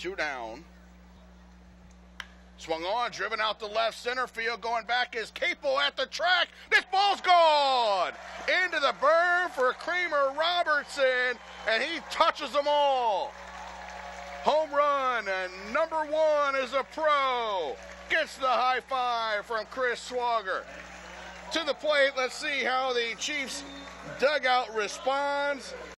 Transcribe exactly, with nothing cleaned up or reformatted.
two down. Swung on, driven out to left center field. Going back is Capel at the track. This ball's gone! Into the berm for Kramer Robertson, and he touches them all. Home run, and number one is a pro. Gets the high five from Chris Swogger. To the plate, let's see how the Chiefs dugout responds.